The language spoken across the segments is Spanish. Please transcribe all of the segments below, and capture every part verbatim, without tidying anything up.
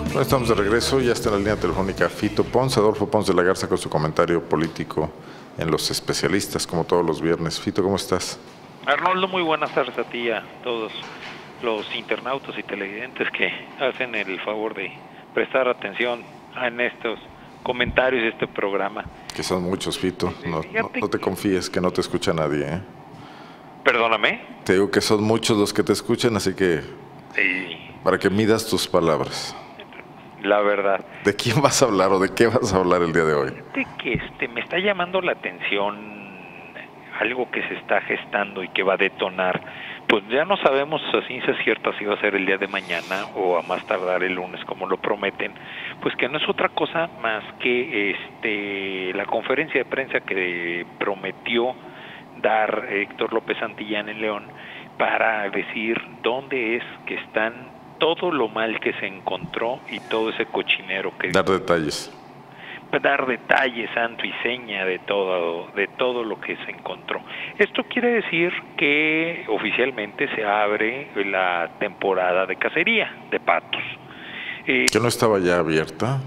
Bueno, estamos de regreso, ya está en la línea telefónica Fito Pons, Adolfo Pons de la Garza con su comentario político en Los Especialistas, como todos los viernes. Fito, ¿cómo estás? Arnoldo, muy buenas tardes a ti y a todos los internautas y televidentes que hacen el favor de prestar atención en estos comentarios de este programa. Que son muchos, Fito, no, no, no te confíes que no te escucha nadie, ¿eh? Perdóname. Te digo que son muchos los que te escuchan, así que Sí. para que midas tus palabras. La verdad. ¿De quién vas a hablar o de qué vas a hablar el día de hoy? Fíjate que este, me está llamando la atención algo que se está gestando y que va a detonar. Pues ya no sabemos a ciencia cierta si va a ser el día de mañana o a más tardar el lunes, como lo prometen. Pues que no es otra cosa más que este la conferencia de prensa que prometió dar Héctor López Santillán en León para decir dónde es que están todo lo mal que se encontró y todo ese cochinero que... Dar detalles. Dar detalles, santo y seña de todo, de todo lo que se encontró. Esto quiere decir que oficialmente se abre la temporada de cacería de patos. Eh, ¿Que no estaba ya abierta?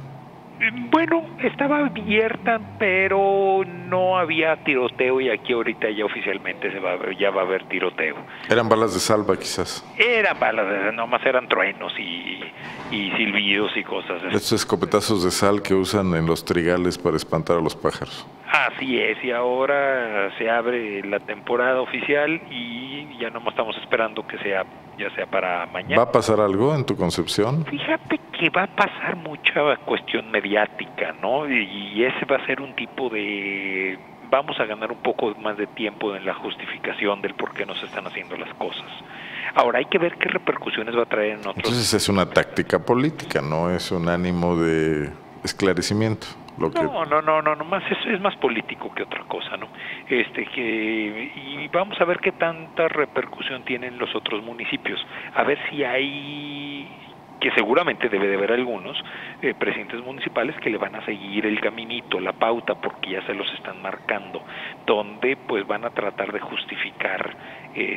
Bueno, estaba abierta, pero no había tiroteo y aquí ahorita ya oficialmente se va, ya va a haber tiroteo. ¿Eran balas de salva quizás? Eran balas de, nomás eran truenos y, y silbidos y cosas así. Estos escopetazos de sal que usan en los trigales para espantar a los pájaros. Así es, y ahora se abre la temporada oficial y ya nomás estamos esperando que sea, ya sea para mañana. ¿Va a pasar algo en tu concepción? Fíjate que va a pasar mucha cuestión mediática, ¿no? Y, y ese va a ser un tipo de... Vamos a ganar un poco más de tiempo en la justificación del por qué no se están haciendo las cosas. Ahora hay que ver qué repercusiones va a traer en otros... Entonces es una táctica política, no es un ánimo de esclarecimiento. Lo que... No, no, no, no, nomás es, es más político que otra cosa, ¿no? Este que y vamos a ver qué tanta repercusión tienen los otros municipios, a ver si hay, que seguramente debe de haber algunos eh, presidentes municipales que le van a seguir el caminito, la pauta, porque ya se los están marcando, donde pues van a tratar de justificar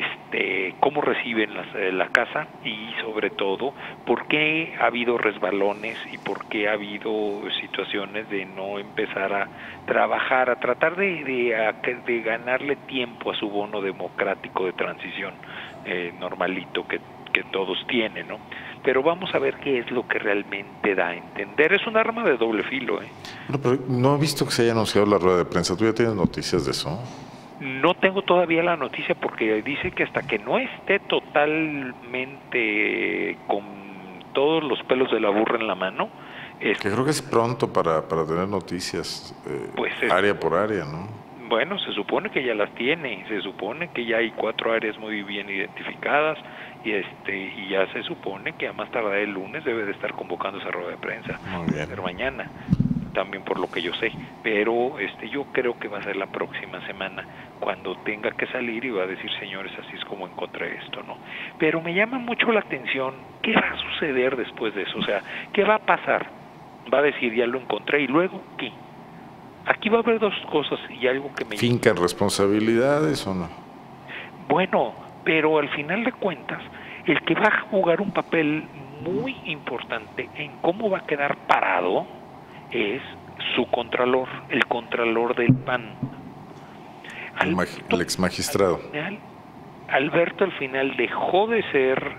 este cómo reciben las, eh, la casa y sobre todo por qué ha habido resbalones y por qué ha habido situaciones de no empezar a trabajar, a tratar de, de, de ganarle tiempo a su bono democrático de transición eh, normalito que, que todos tienen, ¿no? Pero vamos a ver qué es lo que realmente da a entender. Es un arma de doble filo, ¿eh? No, pero no he visto que se haya anunciado la rueda de prensa. ¿Tú ya tienes noticias de eso? No tengo todavía la noticia porque dice que hasta que no esté totalmente con todos los pelos de la burra en la mano... Es... Que creo que es pronto para, para tener noticias eh, pues es... área por área, ¿no? Bueno, se supone que ya las tiene, se supone que ya hay cuatro áreas muy bien identificadas y este y ya se supone que a más tardar el lunes debe de estar convocando esa rueda de prensa. Muy bien. Va a ser mañana, también por lo que yo sé, pero este yo creo que va a ser la próxima semana cuando tenga que salir y va a decir, señores, así es como encontré esto, ¿no? Pero me llama mucho la atención qué va a suceder después de eso, o sea, qué va a pasar. Va a decir, ya lo encontré, y luego qué. Aquí va a haber dos cosas y algo que me... ¿Fincan responsabilidades o no? Bueno, pero al final de cuentas, el que va a jugar un papel muy importante en cómo va a quedar parado es su contralor, el contralor del P A N. Alberto, el ex magistrado. Al final, Alberto al final dejó de ser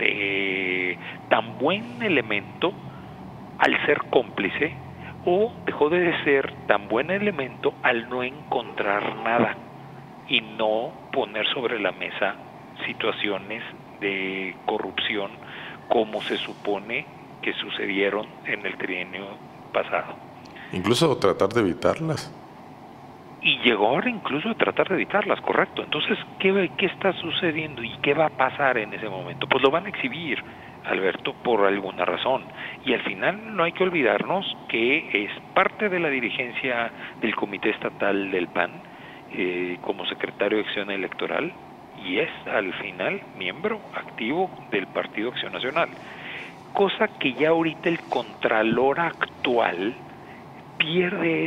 este tan buen elemento al ser cómplice, o dejó de ser tan buen elemento al no encontrar nada y no poner sobre la mesa situaciones de corrupción como se supone que sucedieron en el trienio pasado. Incluso tratar de evitarlas. Y llegó ahora incluso a tratar de evitarlas, correcto. Entonces, ¿qué, qué está sucediendo y qué va a pasar en ese momento? Pues lo van a exhibir, Alberto, por alguna razón. Y al final no hay que olvidarnos que es parte de la dirigencia del Comité Estatal del P A N eh, como secretario de Acción Electoral y es al final miembro activo del Partido Acción Nacional. Cosa que ya ahorita el Contralor actual pierde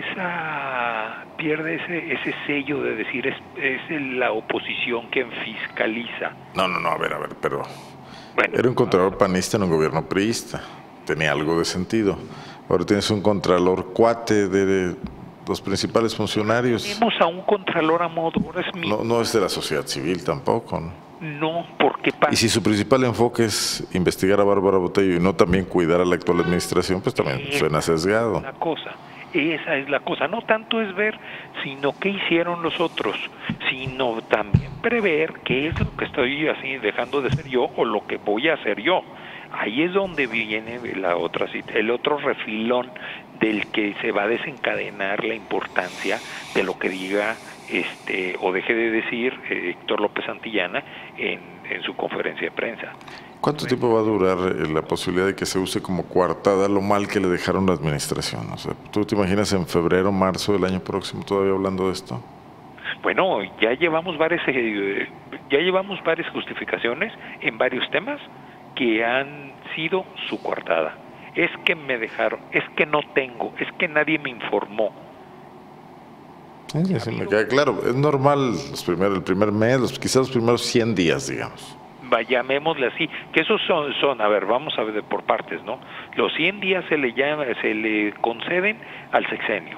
esa pierde ese ese sello de decir es, es la oposición quien fiscaliza. No, no, no, a ver, a ver, pero bueno, era un contralor panista en un gobierno priista. tenía algo de sentido. Ahora tienes un contralor cuate de los principales funcionarios. Tenemos a un contralor Amador. Es mi... no, no es de la sociedad civil tampoco, ¿no? No, porque pasa. Y si su principal enfoque es investigar a Bárbara Botello y no también cuidar a la actual administración, pues también esa suena sesgado. Es la cosa, esa es la cosa. No tanto es ver, sino qué hicieron los otros, sino también prever qué es lo que estoy así dejando de ser yo o lo que voy a hacer yo. Ahí es donde viene la otra, el otro refilón del que se va a desencadenar la importancia de lo que diga este o deje de decir eh, Héctor López Santillana en, en su conferencia de prensa. ¿Cuánto tiempo va a durar eh, la posibilidad de que se use como coartada lo mal que le dejaron la administración? O sea, ¿tú te imaginas en febrero, marzo del año próximo todavía hablando de esto? Bueno, ya llevamos varias, eh, ya llevamos varias justificaciones en varios temas que han sido su coartada. Es que me dejaron, es que no tengo, es que nadie me informó. Sí, sí, sí, me queda claro. Es normal los primeros, el primer mes, los, quizás los primeros cien días, digamos. Llamémosle así, que esos son, son, a ver, vamos a ver por partes, ¿no? Los cien días se le llama, se le conceden al sexenio.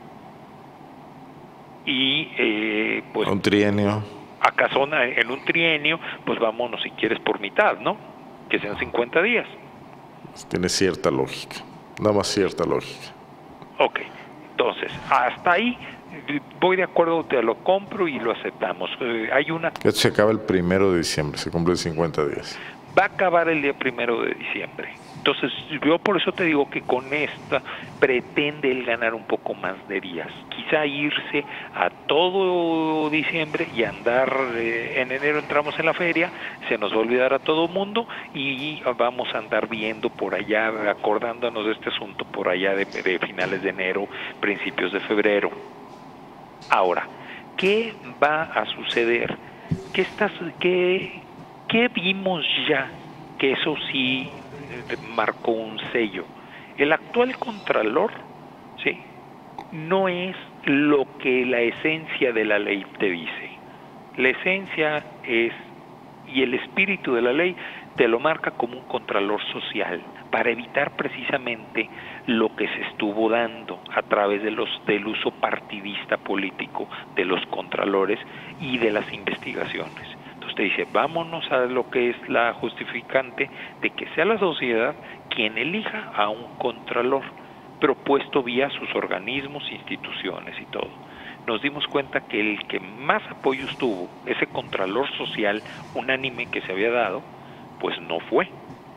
Y, eh, pues... Un trienio. Acaso en un trienio, pues vámonos si quieres por mitad, ¿no? Que sean cincuenta días. Tiene cierta lógica, nada más cierta lógica. Ok, entonces, hasta ahí voy de acuerdo, te lo compro y lo aceptamos. Eh, hay una... Esto se acaba el primero de diciembre, se cumplen cincuenta días. Va a acabar el día primero de diciembre. Entonces, yo por eso te digo que con esta pretende él ganar un poco más de días. Quizá irse a todo diciembre y andar, eh, en enero entramos en la feria, se nos va a olvidar a todo mundo y vamos a andar viendo por allá, acordándonos de este asunto por allá de, de finales de enero, principios de febrero. Ahora, ¿qué va a suceder? ¿Qué, estás, qué, qué vimos ya? Que eso sí marcó un sello. El actual contralor, sí, no es lo que la esencia de la ley te dice. La esencia es, y el espíritu de la ley te lo marca como un contralor social, para evitar precisamente lo que se estuvo dando a través de los del uso partidista político de los contralores y de las investigaciones. Entonces te dice, vámonos a lo que es la justificante de que sea la sociedad quien elija a un contralor, propuesto vía sus organismos, instituciones y todo. Nos dimos cuenta que el que más apoyos tuvo, ese contralor social unánime que se había dado, pues no fue.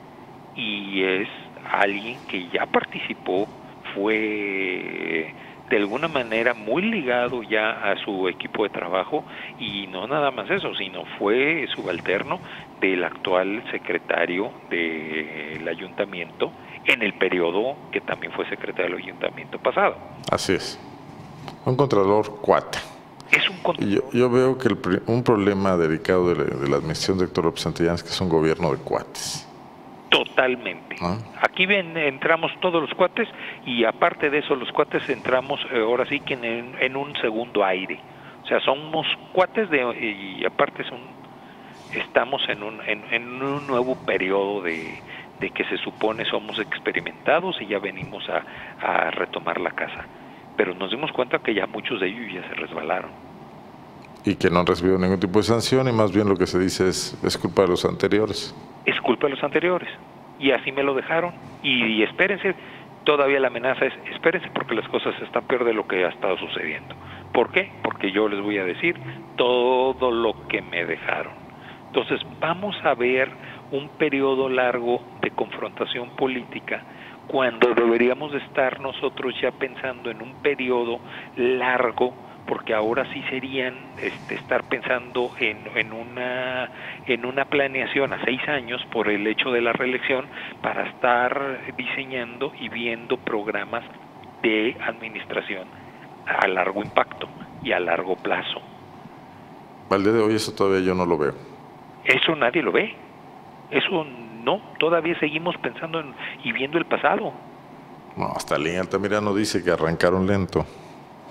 Y es alguien que ya participó, fue de alguna manera muy ligado ya a su equipo de trabajo, y no nada más eso, sino fue subalterno del actual secretario del ayuntamiento en el periodo que también fue secretario del ayuntamiento pasado. Así es. Un contralor cuate. Es un contralor. Yo, yo veo que el, un problema dedicado de la, de la administración de Héctor López Santillana es que es un gobierno de cuates. Totalmente. ¿Ah? Aquí ven, entramos todos los cuates, y aparte de eso los cuates entramos eh, ahora sí que en, en un segundo aire. O sea, somos cuates de, y aparte son, estamos en un, en, en un nuevo periodo de, de que se supone somos experimentados y ya venimos a, a retomar la casa. Pero nos dimos cuenta que ya muchos de ellos ya se resbalaron. Y que no han recibido ningún tipo de sanción, y más bien lo que se dice es, es culpa de los anteriores. Es culpa de los anteriores, y así me lo dejaron, y, y espérense, todavía la amenaza es, espérense porque las cosas están peor de lo que ha estado sucediendo. ¿Por qué? Porque yo les voy a decir todo lo que me dejaron. Entonces vamos a ver un periodo largo de confrontación política, cuando deberíamos estar nosotros ya pensando en un periodo largo, porque ahora sí serían este, estar pensando en, en una en una planeación a seis años por el hecho de la reelección, para estar diseñando y viendo programas de administración a largo impacto y a largo plazo. Al día de hoy eso todavía yo no lo veo. Eso nadie lo ve. Eso no, todavía seguimos pensando en, y viendo el pasado. No, hasta Línea Altamirano dice que arrancaron lento.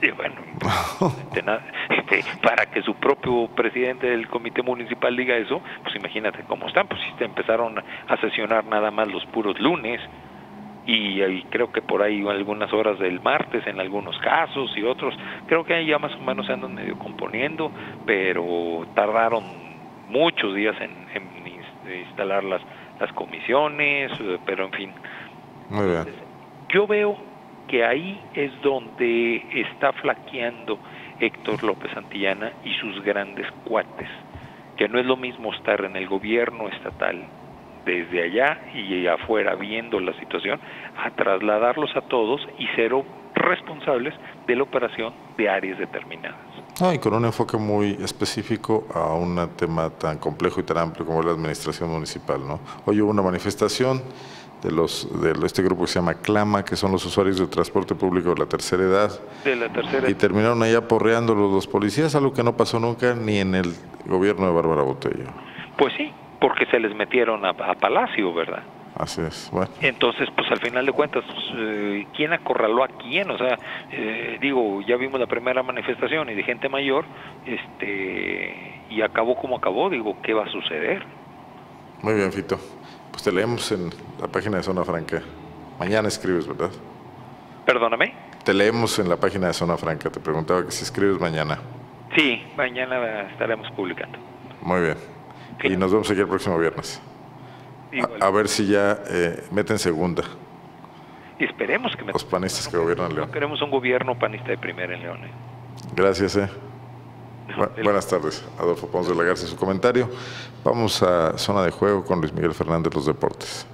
Y bueno, de nada, este, para que su propio presidente del comité municipal diga eso, pues imagínate cómo están, pues si empezaron a sesionar nada más los puros lunes, y, y creo que por ahí algunas horas del martes en algunos casos y otros, creo que ahí ya más o menos se andan medio componiendo, pero tardaron muchos días en, en instalar las, las comisiones, pero en fin. Muy bien. Yo veo que ahí es donde está flaqueando Héctor López Santillana y sus grandes cuates, que no es lo mismo estar en el gobierno estatal desde allá y afuera viendo la situación, a trasladarlos a todos y ser responsables de la operación de áreas determinadas. Ah, y con un enfoque muy específico a un tema tan complejo y tan amplio como la administración municipal, ¿no? Hoy hubo una manifestación de los de este grupo que se llama Clama, que son los usuarios del transporte público de la tercera edad. De la tercera y terminaron ahí aporreando los, los policías, algo que no pasó nunca ni en el gobierno de Bárbara Botello. Pues sí, porque se les metieron a, a Palacio, ¿verdad? Así es, bueno. Entonces, pues al final de cuentas, pues, eh, ¿quién acorraló a quién? O sea, eh, digo, ya vimos la primera manifestación y de gente mayor, este, y acabó como acabó, digo, ¿qué va a suceder? Muy bien, Fito. Pues te leemos en la página de Zona Franca. Mañana escribes, ¿verdad? Perdóname. Te leemos en la página de Zona Franca. Te preguntaba que si escribes mañana. Sí, mañana estaremos publicando. Muy bien. Sí. Y nos vemos aquí el próximo viernes. A, a ver si ya eh, meten segunda. Y esperemos que metan. Los panistas no, que gobiernan no León. Queremos un gobierno panista de primera en León. ¿eh? Gracias, eh. Bu buenas tardes, Adolfo Ponce de la Garza, su comentario. Vamos a Zona de Juego con Luis Miguel Fernández, los deportes.